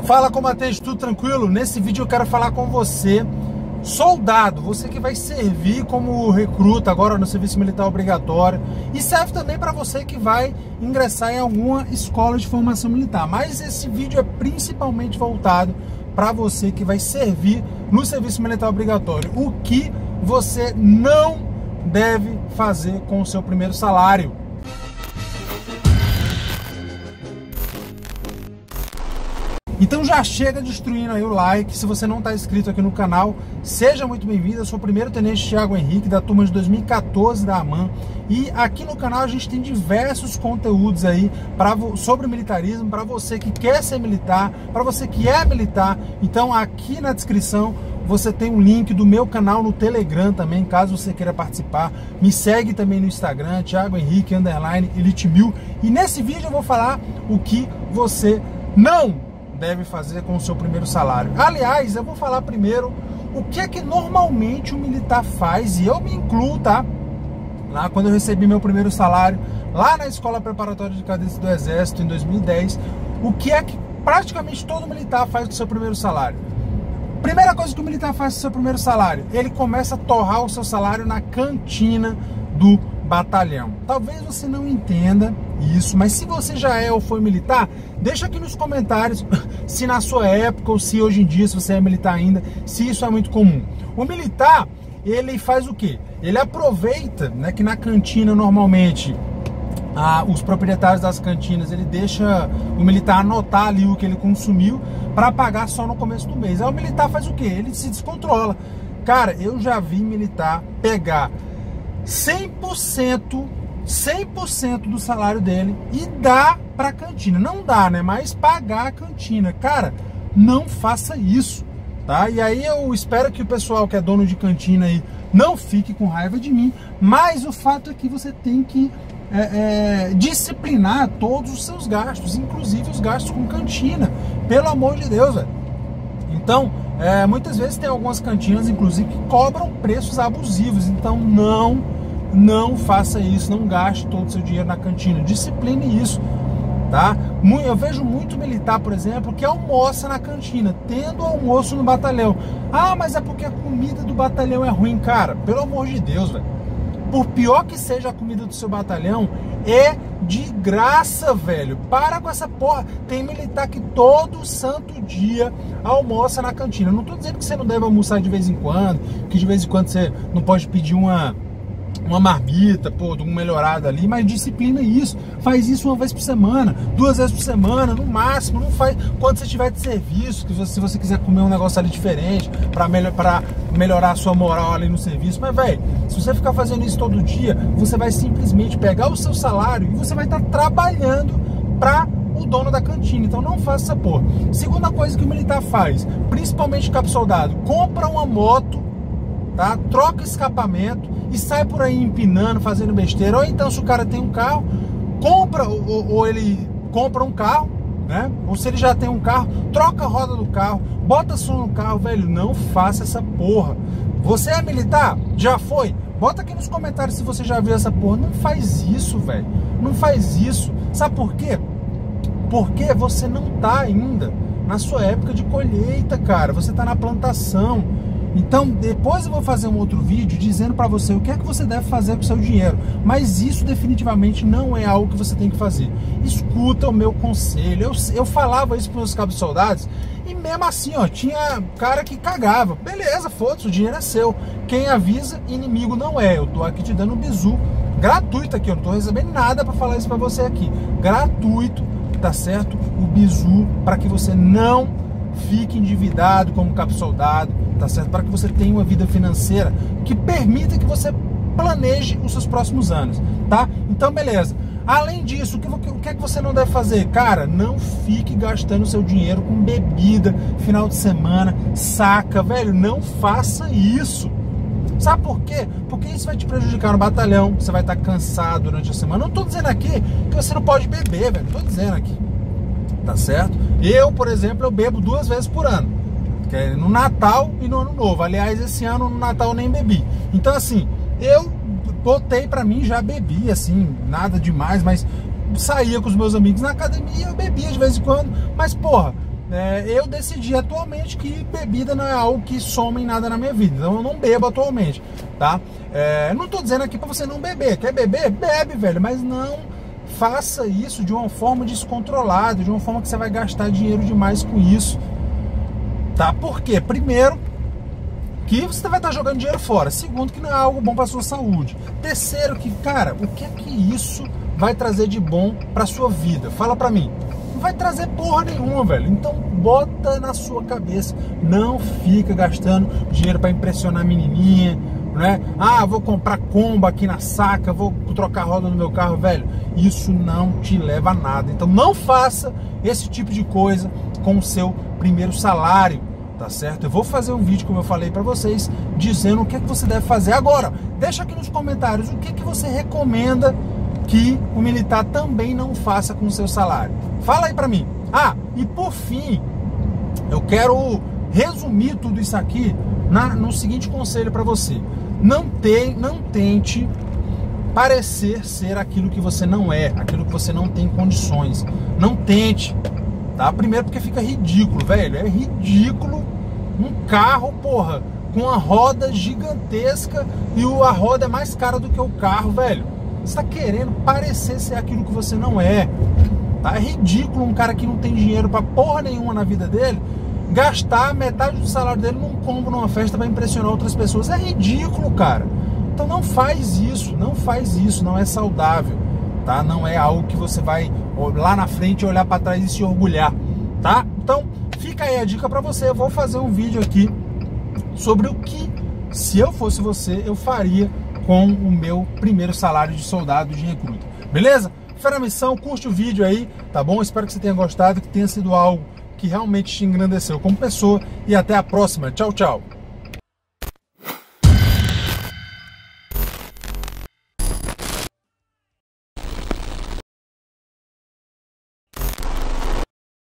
Fala, combatente, tudo tranquilo? Nesse vídeo eu quero falar com você, soldado, você que vai servir como recruta agora no serviço militar obrigatório, e serve também para você que vai ingressar em alguma escola de formação militar. Mas esse vídeo é principalmente voltado para você que vai servir no serviço militar obrigatório. O que você não deve fazer com o seu primeiro salário. Então já chega destruindo aí o like. Se você não está inscrito aqui no canal, seja muito bem-vindo. Eu sou o primeiro tenente Thiago Henrique, da turma de 2014 da AMAN. E aqui no canal a gente tem diversos conteúdos aí sobre militarismo, para você que quer ser militar, para você que é militar. Então aqui na descrição você tem um link do meu canal no Telegram também, caso você queira participar. Me segue também no Instagram, Thiago Henrique _Elite1000. E nesse vídeo eu vou falar o que você não deve fazer com o seu primeiro salário. Aliás, eu vou falar primeiro o que é que normalmente o militar faz, e eu me incluo, tá? Lá quando eu recebi meu primeiro salário, lá na Escola Preparatória de Cadetes do Exército, em 2010, o que é que praticamente todo militar faz com o seu primeiro salário? Primeira coisa que o militar faz com o seu primeiro salário, ele começa a torrar o seu salário na cantina do batalhão. Talvez você não entenda isso, mas se você já é ou foi militar, deixa aqui nos comentários se na sua época ou se hoje em dia, se você é militar ainda, se isso é muito comum. O militar, ele faz o quê? Ele aproveita, né, que na cantina normalmente os proprietários das cantinas, ele deixa o militar anotar ali o que ele consumiu para pagar só no começo do mês. Aí o militar faz o quê? Ele se descontrola. Cara, eu já vi militar pegar 100% do salário dele e dar pra cantina. Não dá, né? Mas pagar a cantina. Cara, não faça isso, tá? E aí eu espero que o pessoal que é dono de cantina aí não fique com raiva de mim, mas o fato é que você tem que disciplinar todos os seus gastos, inclusive os gastos com cantina. Pelo amor de Deus, velho. Então, muitas vezes tem algumas cantinas, inclusive, que cobram preços abusivos. Então, não faça isso, não gaste todo o seu dinheiro na cantina. Discipline isso, tá? Eu vejo muito militar, por exemplo, que almoça na cantina, tendo almoço no batalhão. Ah, mas é porque a comida do batalhão é ruim. Cara, pelo amor de Deus, velho. Por pior que seja a comida do seu batalhão, é de graça, velho. Para com essa porra. Tem militar que todo santo dia almoça na cantina. Não tô dizendo que você não deve almoçar de vez em quando, que de vez em quando você não pode pedir uma marmita, pô, de um melhorado ali, mas disciplina isso. Faz isso uma vez por semana, 2 vezes por semana, no máximo. Não faz quando você estiver de serviço, que se você quiser comer um negócio ali diferente, para melhorar a sua moral ali no serviço. Mas, velho, se você ficar fazendo isso todo dia, você vai simplesmente pegar o seu salário e você vai estar trabalhando para o dono da cantina. Então não faça essa porra. Segunda coisa que o militar faz, principalmente cabo soldado, compra uma moto, tá? Troca escapamento e sai por aí empinando, fazendo besteira. Ou então, se o cara tem um carro, compra, ou ele compra um carro, né? Ou se ele já tem um carro, troca a roda do carro, bota som no carro. Velho, não faça essa porra. Você é militar? Já foi? Bota aqui nos comentários se você já viu essa porra. Não faz isso, velho. Não faz isso. Sabe por quê? Porque você não tá ainda na sua época de colheita, cara. Você tá na plantação. Então, depois eu vou fazer um outro vídeo dizendo pra você o que é que você deve fazer com o seu dinheiro. Mas isso definitivamente não é algo que você tem que fazer. Escuta o meu conselho. Eu falava isso pros meus cabos soldados e mesmo assim, ó, tinha cara que cagava. Beleza, foda-se, o dinheiro é seu. Quem avisa, inimigo não é. Eu tô aqui te dando um bizu gratuito aqui. Eu não tô recebendo nada pra falar isso pra você aqui. Gratuito, tá certo? O bizu para que você não fique endividado como cabo soldado, tá certo? Para que você tenha uma vida financeira que permita que você planeje os seus próximos anos, tá? Então, beleza. Além disso, o que é que você não deve fazer? Cara, não fique gastando seu dinheiro com bebida, final de semana, saca, velho, não faça isso. Sabe por quê? Porque isso vai te prejudicar no batalhão, você vai estar cansado durante a semana. Não tô dizendo aqui que você não pode beber, velho, tô dizendo aqui, tá certo? Eu, por exemplo, eu bebo 2 vezes por ano, que é no Natal e no Ano Novo. Aliás, esse ano no Natal eu nem bebi. Então, assim, eu botei pra mim, já bebi, assim, nada demais, mas saía com os meus amigos na academia, eu bebia de vez em quando. Mas, porra, eu decidi atualmente que bebida não é algo que soma em nada na minha vida. Então eu não bebo atualmente, tá? Não tô dizendo aqui pra você não beber. Quer beber? Bebe, velho, mas não faça isso de uma forma descontrolada, de uma forma que você vai gastar dinheiro demais com isso, tá? Por quê? Primeiro, que você vai estar jogando dinheiro fora. Segundo, que não é algo bom para sua saúde. Terceiro, que, cara, o que é que isso vai trazer de bom para sua vida? Fala para mim. Não vai trazer porra nenhuma, velho. Então bota na sua cabeça, não fica gastando dinheiro para impressionar a menininha, né? Ah, vou comprar combo aqui na saca, vou trocar a roda no meu carro, velho. Isso não te leva a nada. Então não faça esse tipo de coisa com o seu primeiro salário, tá certo? Eu vou fazer um vídeo, como eu falei pra vocês, dizendo o que é que você deve fazer. Agora, deixa aqui nos comentários o que é que você recomenda que o militar também não faça com o seu salário. Fala aí pra mim. Ah, e por fim, eu quero resumir tudo isso aqui no seguinte conselho pra você. Não tente parecer ser aquilo que você não é, aquilo que você não tem condições. Não tente, tá? Primeiro porque fica ridículo, velho. É ridículo um carro, porra, com uma roda gigantesca e a roda é mais cara do que o carro, velho. Você tá querendo parecer ser aquilo que você não é, tá? É ridículo um cara que não tem dinheiro pra porra nenhuma na vida dele gastar metade do salário dele num combo, numa festa pra impressionar outras pessoas. É ridículo, cara. Então não faz isso, não é saudável, tá? Não é algo que você vai lá na frente olhar pra trás e se orgulhar, tá? Então fica aí a dica pra você. Eu vou fazer um vídeo aqui sobre o que, se eu fosse você, eu faria com o meu primeiro salário de soldado de recruta. Beleza? Fé na missão, curte o vídeo aí, tá bom? Espero que você tenha gostado, que tenha sido algo que realmente te engrandeceu como pessoa. E até a próxima. Tchau, tchau.